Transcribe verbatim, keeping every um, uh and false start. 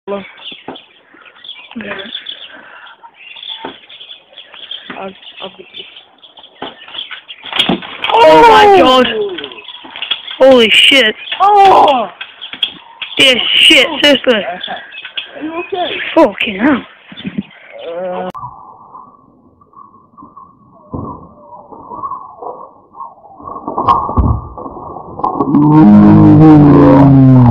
Yeah. I'll, I'll be... Oh my god! Holy shit! Oh! Yeah, shit, seriously. Are you okay? Fucking hell. Uh...